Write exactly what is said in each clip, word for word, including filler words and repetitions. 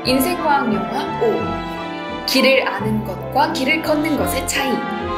인생과학 영화 오. 길을 아는 것과 길을 걷는 것의 차이.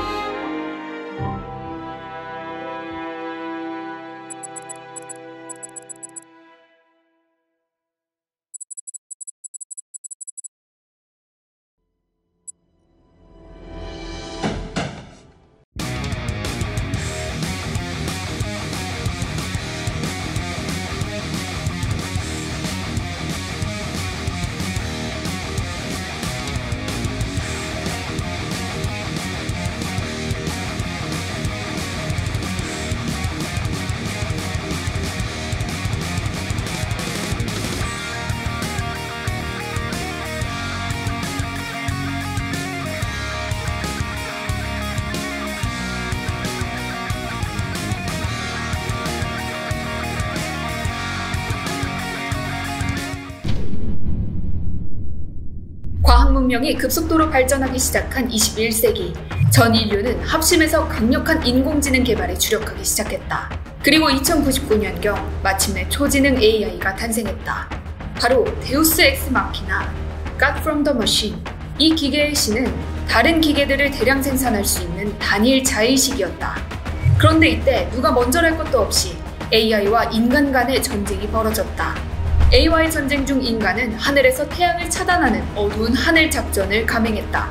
과학 문명이 급속도로 발전하기 시작한 이십일 세기, 전 인류는 합심해서 강력한 인공지능 개발에 주력하기 시작했다. 그리고 이천구십구 년경 마침내 초지능 에이아이가 탄생했다. 바로 데우스 엑스 마키나, God from the Machine. 이 기계의 신은 다른 기계들을 대량 생산할 수 있는 단일 자의식이었다. 그런데 이때 누가 먼저랄 것도 없이 에이아이와 인간 간의 전쟁이 벌어졌다. 에이아이와의 전쟁 중 인간은 하늘에서 태양을 차단하는 어두운 하늘 작전을 감행했다.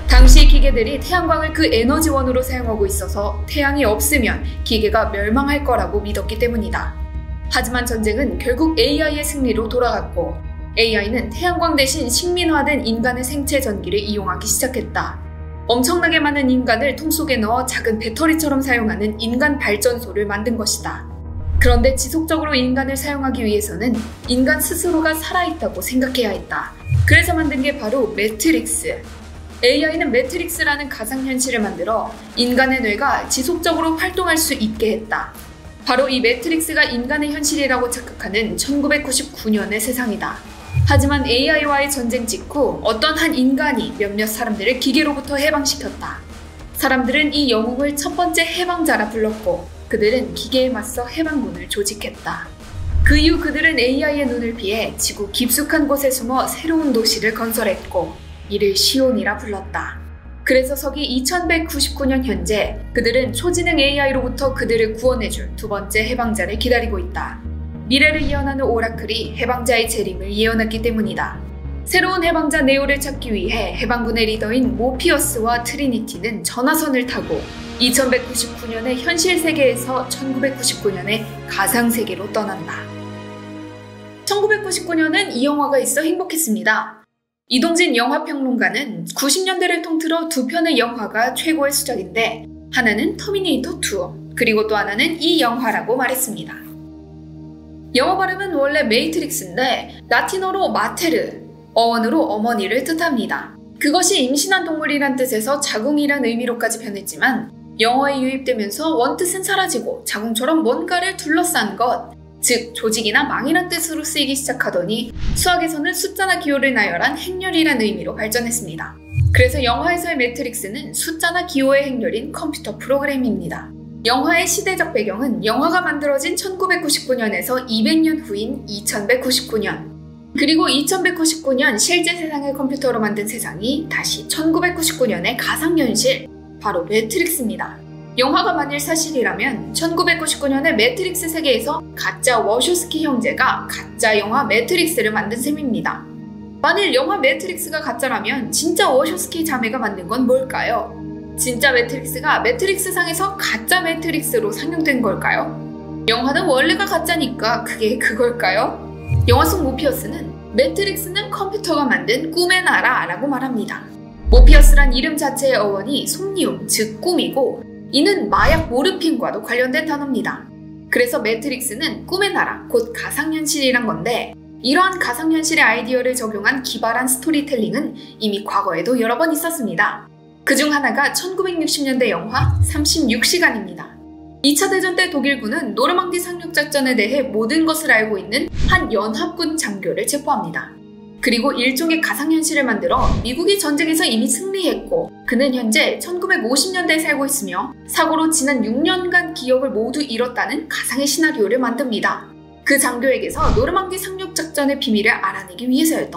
당시 기계들이 태양광을 그 에너지원으로 사용하고 있어서 태양이 없으면 기계가 멸망할 거라고 믿었기 때문이다. 하지만 전쟁은 결국 에이아이의 승리로 돌아갔고, 에이아이는 태양광 대신 식민화된 인간의 생체 전기를 이용하기 시작했다. 엄청나게 많은 인간을 통 속에 넣어 작은 배터리처럼 사용하는 인간 발전소를 만든 것이다. 그런데 지속적으로 인간을 사용하기 위해서는 인간 스스로가 살아있다고 생각해야 했다. 그래서 만든 게 바로 매트릭스. 에이아이는 매트릭스라는 가상현실을 만들어 인간의 뇌가 지속적으로 활동할 수 있게 했다. 바로 이 매트릭스가 인간의 현실이라고 착각하는 천구백구십구 년의 세상이다. 하지만 에이아이와의 전쟁 직후 어떤 한 인간이 몇몇 사람들을 기계로부터 해방시켰다. 사람들은 이 영웅을 첫 번째 해방자라 불렀고, 그들은 기계에 맞서 해방군을 조직했다. 그 이후 그들은 에이아이의 눈을 피해 지구 깊숙한 곳에 숨어 새로운 도시를 건설했고, 이를 시온이라 불렀다. 그래서 서기 이천백구십구 년 현재 그들은 초지능 에이아이로부터 그들을 구원해줄 두 번째 해방자를 기다리고 있다. 미래를 예언하는 오라클이 해방자의 재림을 예언했기 때문이다. 새로운 해방자 네오를 찾기 위해 해방군의 리더인 모피어스와 트리니티는 전화선을 타고 이천백구십구 년의 현실 세계에서 천구백구십구 년의 가상 세계로 떠난다. 천구백구십구 년은 이 영화가 있어 행복했습니다. 이동진 영화평론가는 구십 년대를 통틀어 두 편의 영화가 최고의 수작인데, 하나는 터미네이터 투, 그리고 또 하나는 이 영화라고 말했습니다. 영어 발음은 원래 메이트릭스인데 라틴어로 마테르, 어원으로 어머니를 뜻합니다. 그것이 임신한 동물이란 뜻에서 자궁이란 의미로까지 변했지만, 영어에 유입되면서 원뜻은 사라지고 자궁처럼 뭔가를 둘러싼 것, 즉 조직이나 망이란 뜻으로 쓰이기 시작하더니 수학에서는 숫자나 기호를 나열한 행렬이란 의미로 발전했습니다. 그래서 영화에서의 매트릭스는 숫자나 기호의 행렬인 컴퓨터 프로그램입니다. 영화의 시대적 배경은 영화가 만들어진 천구백구십구 년에서 이백 년 후인 이천백구십구 년. 그리고 이천백구십구 년 실제 세상을 컴퓨터로 만든 세상이 다시 천구백구십구 년의 가상현실, 바로 매트릭스입니다. 영화가 만일 사실이라면 천구백구십구 년의 매트릭스 세계에서 가짜 워쇼스키 형제가 가짜 영화 매트릭스를 만든 셈입니다. 만일 영화 매트릭스가 가짜라면 진짜 워쇼스키 자매가 만든 건 뭘까요? 진짜 매트릭스가 매트릭스상에서 가짜 매트릭스로 상영된 걸까요? 영화는 원래가 가짜니까 그게 그걸까요? 영화 속 모피어스는 매트릭스는 컴퓨터가 만든 꿈의 나라라고 말합니다. 모피어스란 이름 자체의 어원이 솜니움, 즉 꿈이고, 이는 마약 모르핀과도 관련된 단어입니다. 그래서 매트릭스는 꿈의 나라, 곧 가상현실이란 건데, 이러한 가상현실의 아이디어를 적용한 기발한 스토리텔링은 이미 과거에도 여러 번 있었습니다. 그중 하나가 천구백육십 년대 영화 삼십육 시간입니다. 이 차 대전 때 독일군은 노르망디 상륙작전에 대해 모든 것을 알고 있는 한 연합군 장교를 체포합니다. 그리고 일종의 가상현실을 만들어 미국이 전쟁에서 이미 승리했고, 그는 현재 천구백오십 년대에 살고 있으며 사고로 지난 육 년간 기억을 모두 잃었다는 가상의 시나리오를 만듭니다. 그 장교에게서 노르망디 상륙작전의 비밀을 알아내기 위해서였던 거죠.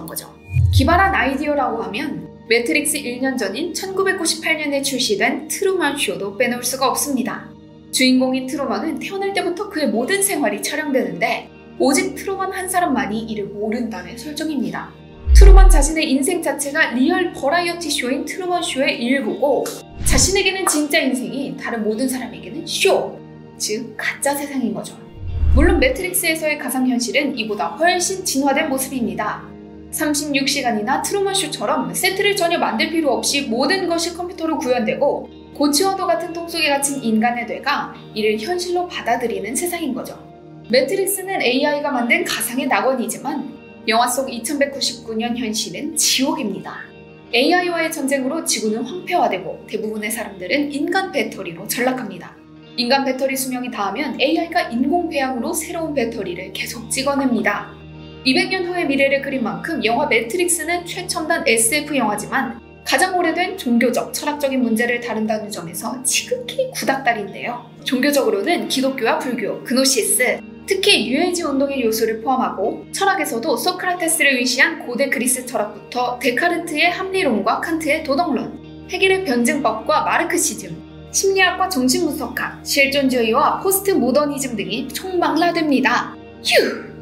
기발한 아이디어라고 하면 매트릭스 일 년 전인 천구백구십팔 년에 출시된 트루먼 쇼도 빼놓을 수가 없습니다. 주인공인 트루먼은 태어날 때부터 그의 모든 생활이 촬영되는데 오직 트루먼 한 사람만이 이를 모른다는 설정입니다. 트루먼 자신의 인생 자체가 리얼 버라이어티 쇼인 트루먼 쇼의 일부고 자신에게는 진짜 인생이 다른 모든 사람에게는 쇼, 즉 가짜 세상인 거죠. 물론 매트릭스에서의 가상현실은 이보다 훨씬 진화된 모습입니다. 삼십육 시간이나 트루먼 쇼처럼 세트를 전혀 만들 필요 없이 모든 것이 컴퓨터로 구현되고 고치와도 같은 통 속에 갇힌 인간의 뇌가 이를 현실로 받아들이는 세상인 거죠. 매트릭스는 에이아이가 만든 가상의 낙원이지만 영화 속 이천백구십구 년 현실은 지옥입니다. 에이아이와의 전쟁으로 지구는 황폐화되고 대부분의 사람들은 인간 배터리로 전락합니다. 인간 배터리 수명이 닿으면 에이아이가 인공배양으로 새로운 배터리를 계속 찍어냅니다. 이백 년 후의 미래를 그린 만큼 영화 매트릭스는 최첨단 에스에프 영화지만 가장 오래된 종교적, 철학적인 문제를 다룬다는 점에서 지극히 구닥다리인데요. 종교적으로는 기독교와 불교, 그노시스, 특히 뉴에이지 운동의 요소를 포함하고 철학에서도 소크라테스를 위시한 고대 그리스 철학부터 데카르트의 합리론과 칸트의 도덕론, 헤겔의 변증법과 마르크시즘, 심리학과 정신분석학, 실존주의와 포스트 모더니즘 등이 총망라됩니다. 휴!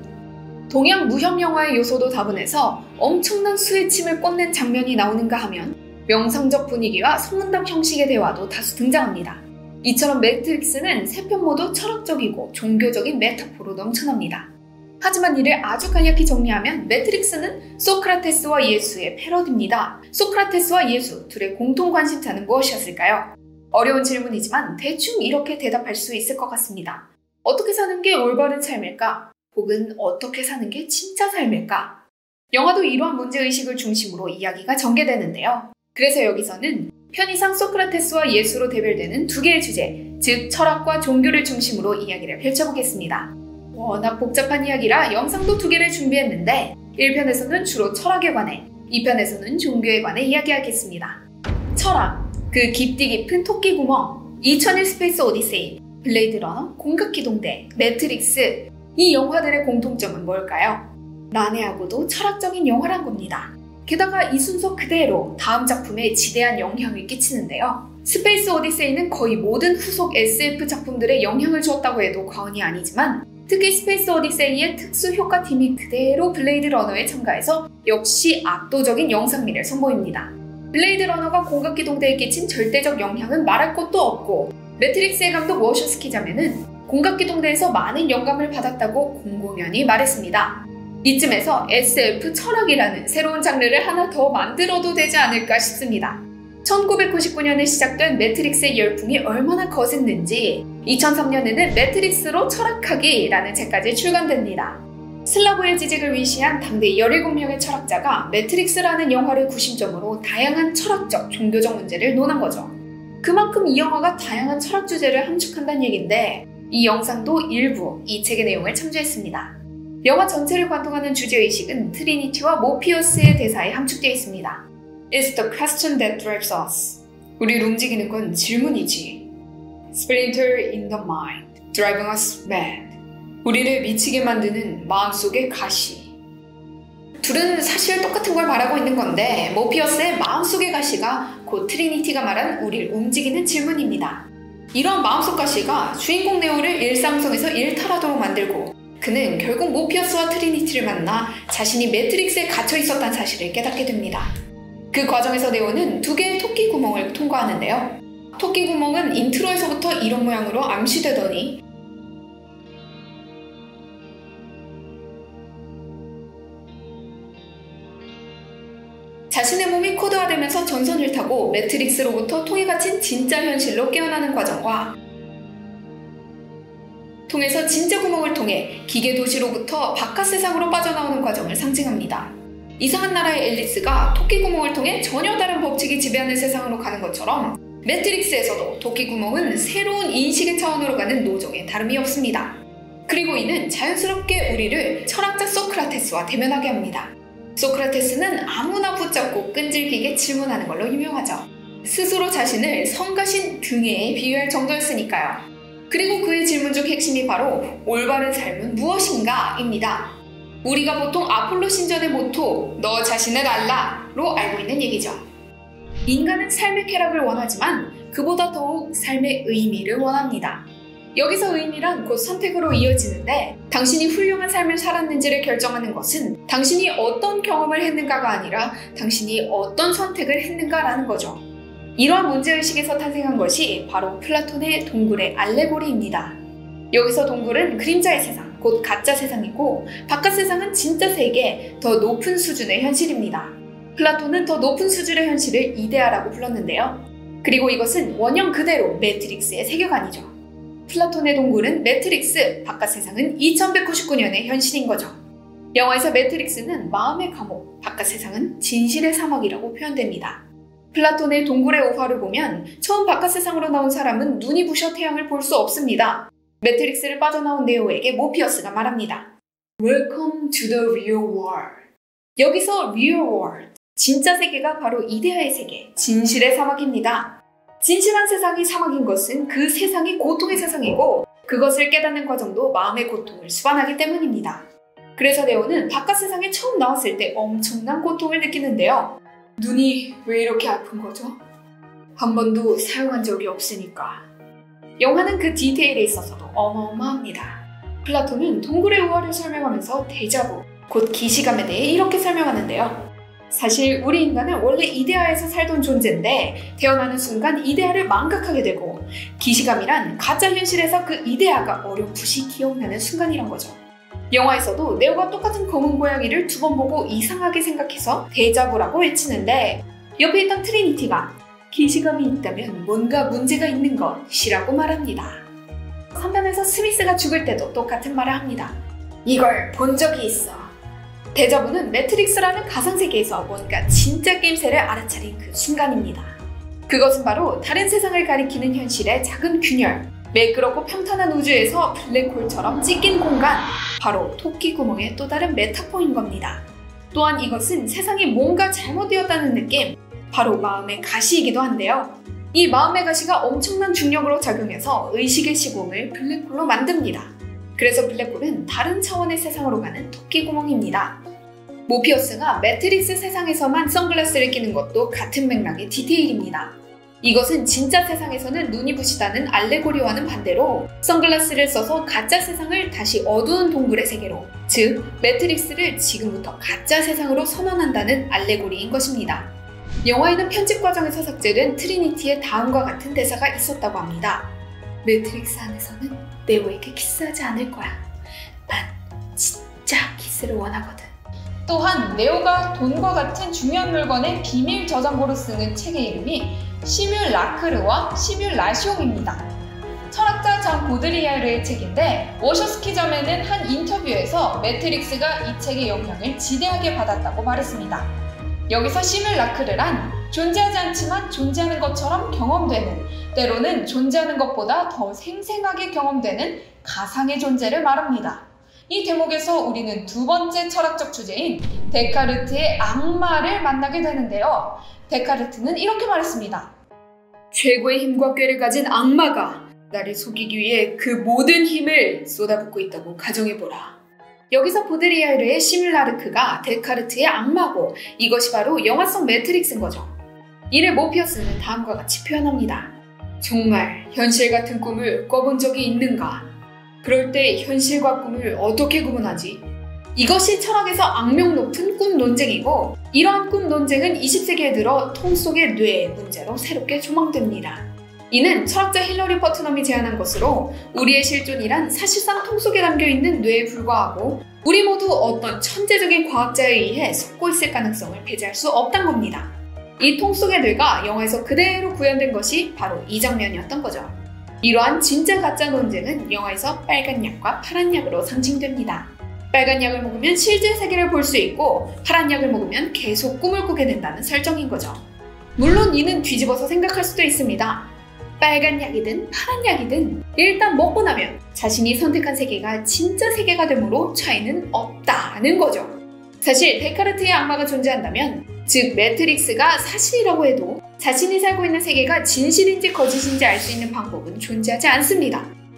동양 무협 영화의 요소도 다분해서 엄청난 수의 침을 꽂는 장면이 나오는가 하면 명상적 분위기와 소문답 형식의 대화도 다수 등장합니다. 이처럼 매트릭스는 세 편 모두 철학적이고 종교적인 메타포로 넘쳐납니다. 하지만 이를 아주 간략히 정리하면 매트릭스는 소크라테스와 예수의 패러디입니다. 소크라테스와 예수 둘의 공통 관심사는 무엇이었을까요? 어려운 질문이지만 대충 이렇게 대답할 수 있을 것 같습니다. 어떻게 사는 게 올바른 삶일까? 혹은 어떻게 사는 게 진짜 삶일까? 영화도 이러한 문제의식을 중심으로 이야기가 전개되는데요. 그래서 여기서는 편의상 소크라테스와 예수로 대별되는 두 개의 주제, 즉 철학과 종교를 중심으로 이야기를 펼쳐보겠습니다. 워낙 복잡한 이야기라 영상도 두 개를 준비했는데 일 편에서는 주로 철학에 관해, 이 편에서는 종교에 관해 이야기하겠습니다. 철학, 그 깊디 깊은 토끼구멍, 이천일 스페이스 오디세이, 블레이드 러너, 공각기동대, 매트릭스, 이 영화들의 공통점은 뭘까요? 난해하고도 철학적인 영화란 겁니다. 게다가 이 순서 그대로 다음 작품에 지대한 영향을 끼치는데요. 스페이스 오디세이는 거의 모든 후속 에스에프 작품들에 영향을 주었다고 해도 과언이 아니지만 특히 스페이스 오디세이의 특수 효과팀이 그대로 블레이드 러너에 첨가해서 역시 압도적인 영상미를 선보입니다. 블레이드 러너가 공각기동대에 끼친 절대적 영향은 말할 것도 없고 매트릭스의 감독 워셔스키 자매는 공각기동대에서 많은 영감을 받았다고 공공연히 말했습니다. 이쯤에서 에스에프 철학이라는 새로운 장르를 하나 더 만들어도 되지 않을까 싶습니다. 천구백구십구 년에 시작된 매트릭스의 열풍이 얼마나 거셌는지 이천삼 년에는 매트릭스로 철학하기라는 책까지 출간됩니다. 슬라브의 지직을 위시한 당대 열일곱 명의 철학자가 매트릭스라는 영화를 구심점으로 다양한 철학적, 종교적 문제를 논한 거죠. 그만큼 이 영화가 다양한 철학 주제를 함축한다는 얘긴데 이 영상도 일부 이 책의 내용을 참조했습니다. 영화 전체를 관통하는 주제의식은 트리니티와 모피어스의 대사에 함축되어 있습니다. It's the question that drives us. 우리를 움직이는 건 질문이지. Splinter in the mind, driving us mad. 우리를 미치게 만드는 마음속의 가시. 둘은 사실 똑같은 걸 말하고 있는 건데 모피어스의 마음속의 가시가 곧 트리니티가 말한 우리를 움직이는 질문입니다. 이런 마음속 가시가 주인공 네오를 일상성에서 일탈하도록 만들고 그는 결국 모피어스와 트리니티를 만나 자신이 매트릭스에 갇혀 있었다는 사실을 깨닫게 됩니다. 그 과정에서 네오는 두 개의 토끼 구멍을 통과하는데요. 토끼 구멍은 인트로에서부터 이런 모양으로 암시되더니 자신의 몸이 코드화되면서 전선을 타고 매트릭스로부터 통에 갇힌 진짜 현실로 깨어나는 과정과 통해서 진짜 구멍을 통해 기계 도시로부터 바깥 세상으로 빠져나오는 과정을 상징합니다. 이상한 나라의 앨리스가 토끼 구멍을 통해 전혀 다른 법칙이 지배하는 세상으로 가는 것처럼 매트릭스에서도 토끼 구멍은 새로운 인식의 차원으로 가는 노정에 다름이 없습니다. 그리고 이는 자연스럽게 우리를 철학자 소크라테스와 대면하게 합니다. 소크라테스는 아무나 붙잡고 끈질기게 질문하는 걸로 유명하죠. 스스로 자신을 성가신 등에 비유할 정도였으니까요. 그리고 그의 질문 중 핵심이 바로 올바른 삶은 무엇인가 입니다. 우리가 보통 아폴로 신전의 모토 너 자신은 알라로 알고 있는 얘기죠. 인간은 삶의 쾌락을 원하지만 그보다 더욱 삶의 의미를 원합니다. 여기서 의미란 곧 선택으로 이어지는데 당신이 훌륭한 삶을 살았는지를 결정하는 것은 당신이 어떤 경험을 했는가가 아니라 당신이 어떤 선택을 했는가라는 거죠. 이러한 문제의식에서 탄생한 것이 바로 플라톤의 동굴의 알레고리입니다. 여기서 동굴은 그림자의 세상, 곧 가짜 세상이고 바깥 세상은 진짜 세계, 더 높은 수준의 현실입니다. 플라톤은 더 높은 수준의 현실을 이데아라고 불렀는데요. 그리고 이것은 원형 그대로 매트릭스의 세계관이죠. 플라톤의 동굴은 매트릭스, 바깥 세상은 이천백구십구 년의 현실인 거죠. 영화에서 매트릭스는 마음의 감옥, 바깥 세상은 진실의 사막이라고 표현됩니다. 플라톤의 동굴의 오화를 보면 처음 바깥 세상으로 나온 사람은 눈이 부셔 태양을 볼 수 없습니다. 매트릭스를 빠져나온 네오에게 모피어스가 말합니다. Welcome to the real world. 여기서 real world, 진짜 세계가 바로 이데아의 세계, 진실의 사막입니다. 진실한 세상이 사막인 것은 그 세상이 고통의 세상이고 그것을 깨닫는 과정도 마음의 고통을 수반하기 때문입니다. 그래서 네오는 바깥 세상에 처음 나왔을 때 엄청난 고통을 느끼는데요. 눈이 왜 이렇게 아픈 거죠? 한 번도 사용한 적이 없으니까. 영화는 그 디테일에 있어서도 어마어마합니다. 플라톤은 동굴의 우화를 설명하면서 데자부, 곧 기시감에 대해 이렇게 설명하는데요. 사실 우리 인간은 원래 이데아에서 살던 존재인데 태어나는 순간 이데아를 망각하게 되고 기시감이란 가짜 현실에서 그 이데아가 어렴풋이 기억나는 순간이란 거죠. 영화에서도 네오가 똑같은 검은 고양이를 두 번 보고 이상하게 생각해서 데자부라고 외치는데 옆에 있던 트리니티가 기시감이 있다면 뭔가 문제가 있는 것이라고 말합니다. 삼 편에서 스미스가 죽을 때도 똑같은 말을 합니다. 이걸 본 적이 있어. 데자부는 매트릭스라는 가상세계에서 뭔가 진짜 낌새를 알아차린 그 순간입니다. 그것은 바로 다른 세상을 가리키는 현실의 작은 균열, 매끄럽고 평탄한 우주에서 블랙홀처럼 찢긴 공간, 바로 토끼 구멍의 또 다른 메타포인 겁니다. 또한 이것은 세상이 뭔가 잘못되었다는 느낌, 바로 마음의 가시이기도 한데요. 이 마음의 가시가 엄청난 중력으로 작용해서 의식의 시공을 블랙홀로 만듭니다. 그래서 블랙홀은 다른 차원의 세상으로 가는 토끼 구멍입니다. 모피어스가 매트릭스 세상에서만 선글라스를 끼는 것도 같은 맥락의 디테일입니다. 이것은 진짜 세상에서는 눈이 부시다는 알레고리와는 반대로 선글라스를 써서 가짜 세상을 다시 어두운 동굴의 세계로, 즉 매트릭스를 지금부터 가짜 세상으로 선언한다는 알레고리인 것입니다. 영화에는 편집 과정에서 삭제된 트리니티의 다음과 같은 대사가 있었다고 합니다. 매트릭스 안에서는 네오에게 키스하지 않을 거야. 난 진짜 키스를 원하거든. 또한 네오가 돈과 같은 중요한 물건의 비밀 저장고로 쓰는 책의 이름이 시뮬라크르와 시뮬라숑입니다. 철학자 잔 보드리아르의 책인데 워셔스키점에는 한 인터뷰에서 매트릭스가 이 책의 영향을 지대하게 받았다고 말했습니다. 여기서 시뮬라크르란 존재하지 않지만 존재하는 것처럼 경험되는, 때로는 존재하는 것보다 더 생생하게 경험되는 가상의 존재를 말합니다. 이 대목에서 우리는 두 번째 철학적 주제인 데카르트의 악마를 만나게 되는데요. 데카르트는 이렇게 말했습니다. 최고의 힘과 꾀를 가진 악마가 나를 속이기 위해 그 모든 힘을 쏟아붓고 있다고 가정해보라. 여기서 보드리아르의 시뮬라르크가 데카르트의 악마고 이것이 바로 영화성 매트릭스인 거죠. 이를 모피어스는 다음과 같이 표현합니다. 정말 현실 같은 꿈을 꿔본 적이 있는가? 그럴 때 현실과 꿈을 어떻게 구분하지? 이것이 철학에서 악명 높은 꿈 논쟁이고 이러한 꿈 논쟁은 이십 세기에 들어 통 속의 뇌의 문제로 새롭게 조망됩니다. 이는 철학자 힐러리 퍼트넘이 제안한 것으로 우리의 실존이란 사실상 통 속에 담겨있는 뇌에 불과하고 우리 모두 어떤 천재적인 과학자에 의해 속고 있을 가능성을 배제할 수 없단 겁니다. 이 통 속의 뇌가 영화에서 그대로 구현된 것이 바로 이 장면이었던 거죠. 이러한 진짜 가짜 논쟁은 영화에서 빨간 약과 파란 약으로 상징됩니다. 빨간 약을 먹으면 실제 세계를 볼 수 있고 파란 약을 먹으면 계속 꿈을 꾸게 된다는 설정인 거죠. 물론 이는 뒤집어서 생각할 수도 있습니다. 빨간 약이든 파란 약이든 일단 먹고 나면 자신이 선택한 세계가 진짜 세계가 되므로 차이는 없다는 거죠. 사실 데카르트의 악마가 존재한다면, 즉 매트릭스가 사실이라고 해도 자신이 살고 있는 세계가 진실인지 거짓인지 알 수 있는 방법은 존재하지 않습니다.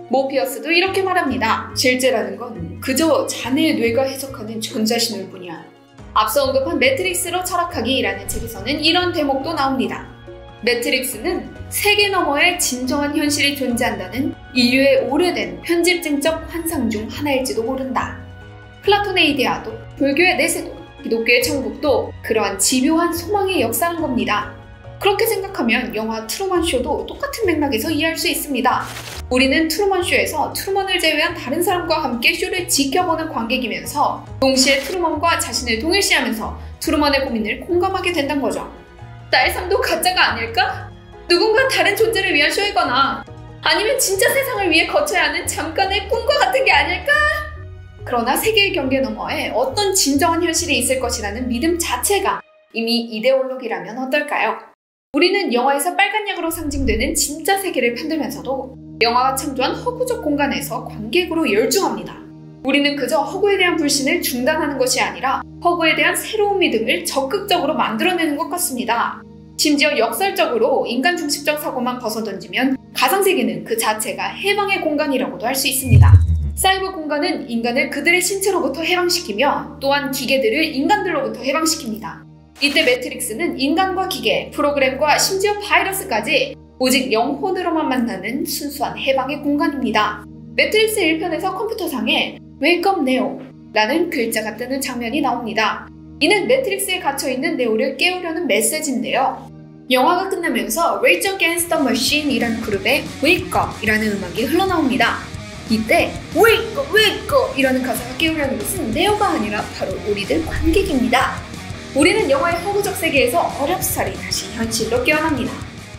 모피어스도 이렇게 말합니다. 실제라는 건 그저 자네의 뇌가 해석하는 전자신호일 뿐이야. 앞서 언급한 매트릭스로 철학하기라는 책에서는 이런 대목도 나옵니다. 매트릭스는 세계 너머의 진정한 현실이 존재한다는 인류의 오래된 편집증적 환상 중 하나일지도 모른다. 플라톤의 이데아도, 불교의 내세도, 기독교의 천국도 그러한 집요한 소망의 역사인 겁니다. 그렇게 생각하면 영화 트루먼쇼도 똑같은 맥락에서 이해할 수 있습니다. 우리는 트루먼쇼에서 트루먼을 제외한 다른 사람과 함께 쇼를 지켜보는 관객이면서 동시에 트루먼과 자신을 동일시하면서 트루먼의 고민을 공감하게 된다는 거죠. 나의 삶도 가짜가 아닐까? 누군가 다른 존재를 위한 쇼이거나 아니면 진짜 세상을 위해 거쳐야 하는 잠깐의 꿈과 같은 게 아닐까? 그러나 세계의 경계 너머에 어떤 진정한 현실이 있을 것이라는 믿음 자체가 이미 이데올로기라면 어떨까요? 우리는 영화에서 빨간 약으로 상징되는 진짜 세계를 편들면서도 영화가 창조한 허구적 공간에서 관객으로 열중합니다. 우리는 그저 허구에 대한 불신을 중단하는 것이 아니라 허구에 대한 새로운 믿음을 적극적으로 만들어내는 것 같습니다. 심지어 역설적으로 인간 중심적 사고만 벗어던지면 가상세계는 그 자체가 해방의 공간이라고도 할 수 있습니다. 사이버 공간은 인간을 그들의 신체로부터 해방시키며 또한 기계들을 인간들로부터 해방시킵니다. 이때 매트릭스는 인간과 기계, 프로그램과 심지어 바이러스까지 오직 영혼으로만 만나는 순수한 해방의 공간입니다. 매트릭스 일 편에서 컴퓨터상에 Wake up Neo 라는 글자가 뜨는 장면이 나옵니다. 이는 매트릭스에 갇혀있는 네오를 깨우려는 메시지인데요. 영화가 끝나면서 Rage Against the Machine 이라는 그룹의 Wake up 이라는 음악이 흘러나옵니다. 이때 Wake up, Wake up 이라는 가사가 깨우려는 것은 네오가 아니라 바로 우리들 관객입니다. 우리는 영화의 허구적 세계에서 어렵사리 다시 현실로 깨어납니다.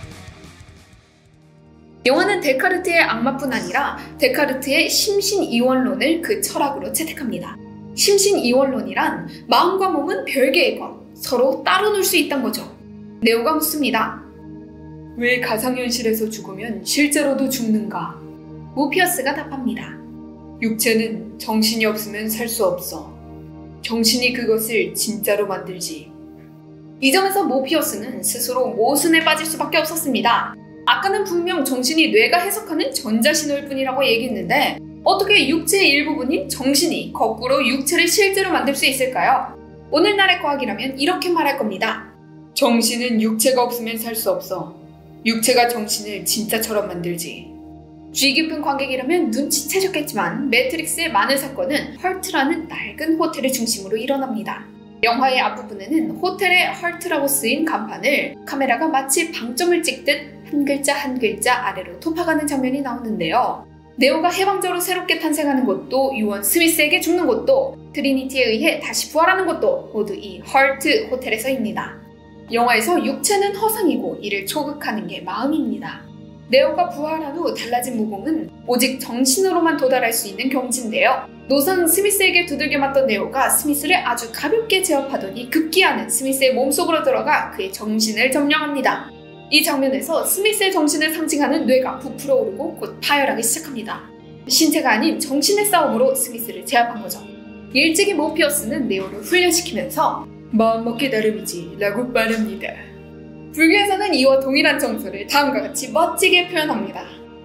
영화는 데카르트의 악마뿐 아니라 데카르트의 심신이원론을 그 철학으로 채택합니다. 심신이원론이란 마음과 몸은 별개의 것, 서로 따로 놀 수 있다는 거죠. 네오가 묻습니다. 왜 가상현실에서 죽으면 실제로도 죽는가? 모피어스가 답합니다. 육체는 정신이 없으면 살 수 없어. 정신이 그것을 진짜로 만들지. 이 점에서 모피어스는 스스로 모순에 빠질 수밖에 없었습니다. 아까는 분명 정신이 뇌가 해석하는 전자신호일 뿐이라고 얘기했는데 어떻게 육체의 일부분인 정신이 거꾸로 육체를 실제로 만들 수 있을까요? 오늘날의 과학이라면 이렇게 말할 겁니다. 정신은 육체가 없으면 살 수 없어. 육체가 정신을 진짜처럼 만들지. 주의 깊은 관객이라면 눈치채셨겠지만 매트릭스의 많은 사건은 헐트라는 낡은 호텔을 중심으로 일어납니다. 영화의 앞부분에는 호텔의 헐트라고 쓰인 간판을 카메라가 마치 방점을 찍듯 한 글자 한 글자 아래로 토파가는 장면이 나오는데요. 네오가 해방자로 새롭게 탄생하는 곳도 유언 스미스에게 죽는 곳도 트리니티에 의해 다시 부활하는 곳도 모두 이 헐트 호텔에서입니다. 영화에서 육체는 허상이고 이를 초극하는 게 마음입니다. 네오가 부활한 후 달라진 무공은 오직 정신으로만 도달할 수 있는 경지인데요. 노상 스미스에게 두들겨 맞던 네오가 스미스를 아주 가볍게 제압하더니 급기야는 스미스의 몸속으로 들어가 그의 정신을 점령합니다. 이 장면에서 스미스의 정신을 상징하는 뇌가 부풀어 오르고 곧 파열하기 시작합니다. 신체가 아닌 정신의 싸움으로 스미스를 제압한 거죠. 일찍이 모피어스는 네오를 훈련시키면서 마음먹기 나름이지 라고 말합니다. 불교에서는 이와 동일한 정서를 다음과 같이 멋지게 표현합니다.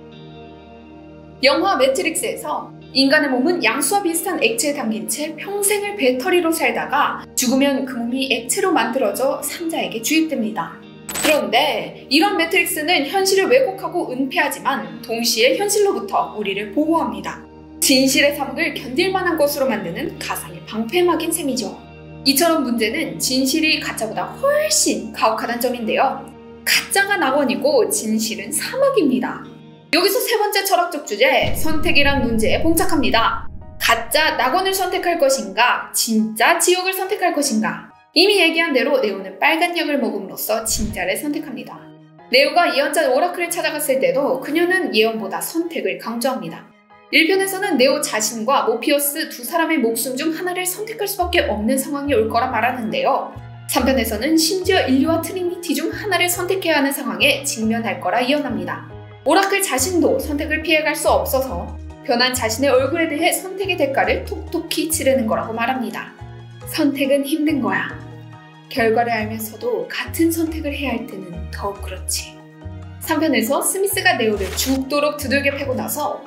영화 매트릭스에서 인간의 몸은 양수와 비슷한 액체에 담긴 채 평생을 배터리로 살다가 죽으면 그 몸이 액체로 만들어져 산자에게 주입됩니다. 그런데 이런 매트릭스는 현실을 왜곡하고 은폐하지만 동시에 현실로부터 우리를 보호합니다. 진실의 사막을 견딜 만한 것으로 만드는 가상의 방패막인 셈이죠. 이처럼 문제는 진실이 가짜보다 훨씬 가혹하다는 점인데요. 가짜가 낙원이고 진실은 사막입니다. 여기서 세 번째 철학적 주제, 선택이란 문제에 봉착합니다. 가짜 낙원을 선택할 것인가, 진짜 지옥을 선택할 것인가. 이미 얘기한 대로 네오는 빨간 약을 먹음으로써 진짜를 선택합니다. 네오가 예언자 오라클을 찾아갔을 때도 그녀는 예언보다 선택을 강조합니다. 일 편에서는 네오 자신과 모피어스 두 사람의 목숨 중 하나를 선택할 수밖에 없는 상황이 올 거라 말하는데요. 삼 편에서는 심지어 인류와 트리니티 중 하나를 선택해야 하는 상황에 직면할 거라 예언합니다. 오라클 자신도 선택을 피해갈 수 없어서 변한 자신의 얼굴에 대해 선택의 대가를 톡톡히 치르는 거라고 말합니다. 선택은 힘든 거야. 결과를 알면서도 같은 선택을 해야 할 때는 더욱 그렇지. 삼 편에서 스미스가 네오를 죽도록 두들겨 패고 나서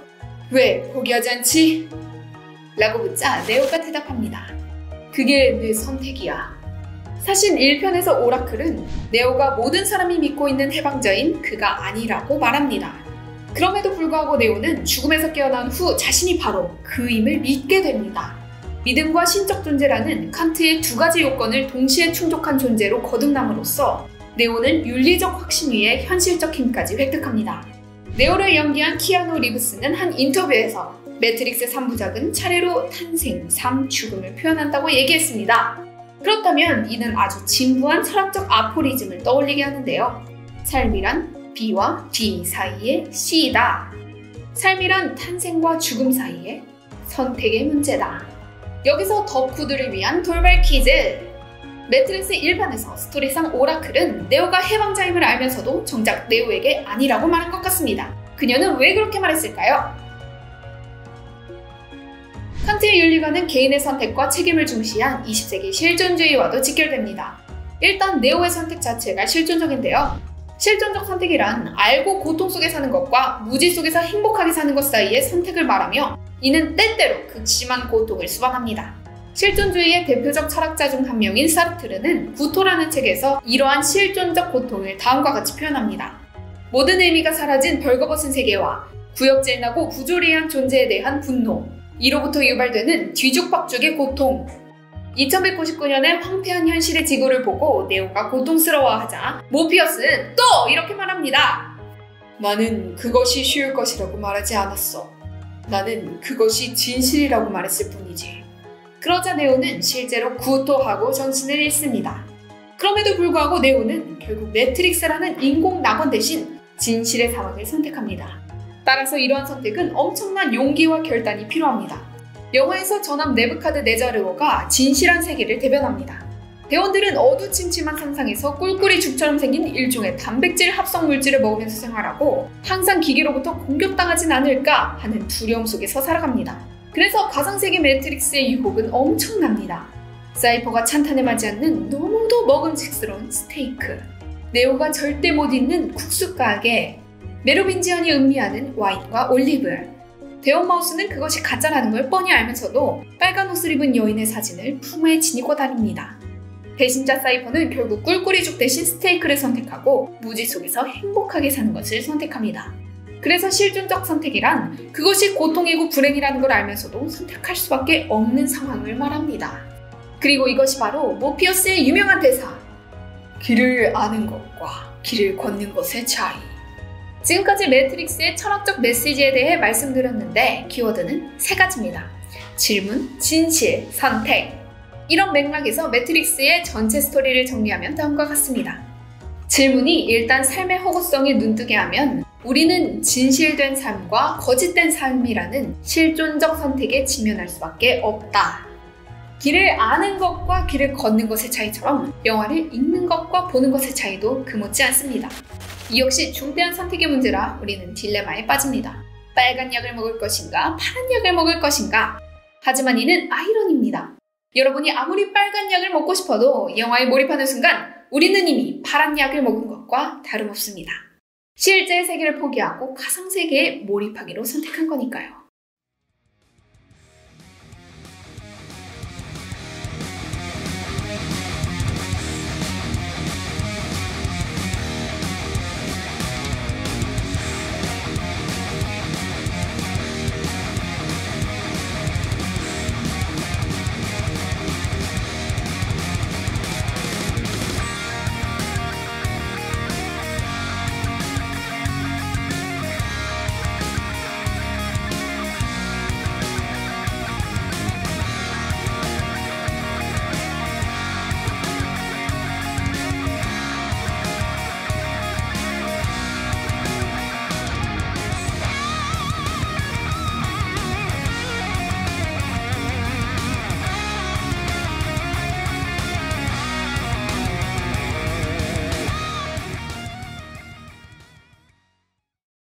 왜 포기하지 않지? 라고 묻자 네오가 대답합니다. 그게 내 선택이야. 사실 일 편에서 오라클은 네오가 모든 사람이 믿고 있는 해방자인 그가 아니라고 말합니다. 그럼에도 불구하고 네오는 죽음에서 깨어난 후 자신이 바로 그임을 믿게 됩니다. 믿음과 신적 존재라는 칸트의 두 가지 요건을 동시에 충족한 존재로 거듭남으로써 네오는 윤리적 확신 위에 현실적 힘까지 획득합니다. 네오를 연기한 키아누 리브스는 한 인터뷰에서 매트릭스 삼 부작은 차례로 탄생, 삶, 죽음을 표현한다고 얘기했습니다. 그렇다면 이는 아주 진부한 철학적 아포리즘을 떠올리게 하는데요. 삶이란 B와 D 사이의 C이다. 삶이란 탄생과 죽음 사이의 선택의 문제다. 여기서 덕후들을 위한 돌발 퀴즈! 매트릭스 일 편에서 스토리상 오라클은 네오가 해방자임을 알면서도 정작 네오에게 아니라고 말한 것 같습니다. 그녀는 왜 그렇게 말했을까요? 칸트의 윤리관은 개인의 선택과 책임을 중시한 이십 세기 실존주의와도 직결됩니다. 일단 네오의 선택 자체가 실존적인데요. 실존적 선택이란 알고 고통 속에 사는 것과 무지 속에서 행복하게 사는 것 사이의 선택을 말하며 이는 때때로 극심한 고통을 수반합니다. 실존주의의 대표적 철학자 중 한 명인 사르트르는 구토라는 책에서 이러한 실존적 고통을 다음과 같이 표현합니다. 모든 의미가 사라진 벌거벗은 세계와 구역질나고 부조리한 존재에 대한 분노, 이로부터 유발되는 뒤죽박죽의 고통. 이천백구십구 년에 황폐한 현실의 지구를 보고 네오가 고통스러워하자 모피어스는 또 이렇게 말합니다. 나는 그것이 쉬울 것이라고 말하지 않았어. 나는 그것이 진실이라고 말했을 뿐이지. 그러자 네오는 실제로 구토하고 정신을 잃습니다. 그럼에도 불구하고 네오는 결국 매트릭스라는 인공 낙원 대신 진실의 사막을 선택합니다. 따라서 이러한 선택은 엄청난 용기와 결단이 필요합니다. 영화에서 전함 네부카드네자르호가 진실한 세계를 대변합니다. 대원들은 어두침침한 상상에서 꿀꿀이 죽처럼 생긴 일종의 단백질 합성 물질을 먹으면서 생활하고 항상 기계로부터 공격당하진 않을까 하는 두려움 속에서 살아갑니다. 그래서 가상세계 매트릭스의 유혹은 엄청납니다. 사이퍼가 찬탄을 맞이하는 너무도 먹음직스러운 스테이크, 네오가 절대 못 잊는 국수 가게, 메로빈지언이 음미하는 와인과 올리브. 대원 마우스는 그것이 가짜라는 걸 뻔히 알면서도 빨간 옷을 입은 여인의 사진을 품에 지니고 다닙니다. 배신자 사이퍼는 결국 꿀꿀이죽 대신 스테이크를 선택하고 무지 속에서 행복하게 사는 것을 선택합니다. 그래서 실존적 선택이란 그것이 고통이고 불행이라는 걸 알면서도 선택할 수밖에 없는 상황을 말합니다. 그리고 이것이 바로 모피어스의 유명한 대사. 길을 아는 것과 길을 걷는 것의 차이. 지금까지 매트릭스의 철학적 메시지에 대해 말씀드렸는데 키워드는 세 가지입니다. 질문, 진실, 선택. 이런 맥락에서 매트릭스의 전체 스토리를 정리하면 다음과 같습니다. 질문이 일단 삶의 허구성에 눈뜨게 하면 우리는 진실된 삶과 거짓된 삶이라는 실존적 선택에 직면할 수밖에 없다. 길을 아는 것과 길을 걷는 것의 차이처럼 영화를 읽는 것과 보는 것의 차이도 금없지 않습니다. 이 역시 중대한 선택의 문제라 우리는 딜레마에 빠집니다. 빨간 약을 먹을 것인가 파란 약을 먹을 것인가. 하지만 이는 아이러니입니다. 여러분이 아무리 빨간 약을 먹고 싶어도 영화에 몰입하는 순간 우리는 이미 파란 약을 먹은 것과 다름없습니다. 실제 세계를 포기하고 가상세계에 몰입하기로 선택한 거니까요.